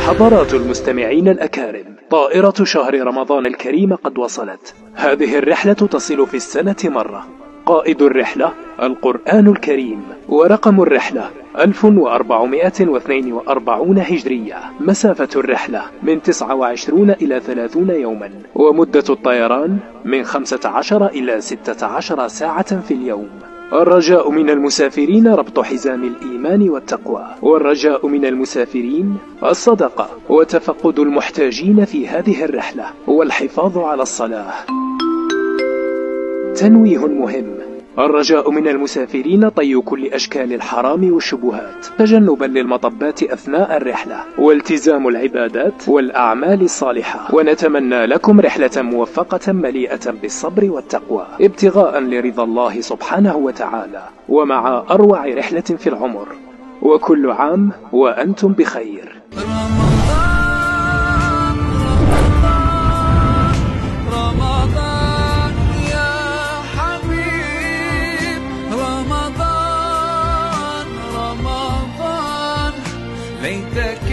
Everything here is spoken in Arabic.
حضرات المستمعين الأكارم، طائرة شهر رمضان الكريم قد وصلت. هذه الرحلة تصل في السنة مرة. قائد الرحلة القرآن الكريم، ورقم الرحلة 1442 هجرية. مسافة الرحلة من 29 إلى 30 يوما، ومدة الطيران من 15 إلى 16 ساعة في اليوم. الرجاء من المسافرين ربط حزام الإيمان والتقوى، والرجاء من المسافرين الصدقة وتفقد المحتاجين في هذه الرحلة، والحفاظ على الصلاة. تنويه مهم: الرجاء من المسافرين طي كل أشكال الحرام والشبهات، تجنبا للمطبات أثناء الرحلة، والتزام العبادات والأعمال الصالحة. ونتمنى لكم رحلة موفقة مليئة بالصبر والتقوى، ابتغاء لرضا الله سبحانه وتعالى، ومع أروع رحلة في العمر. وكل عام وأنتم بخير. ليتك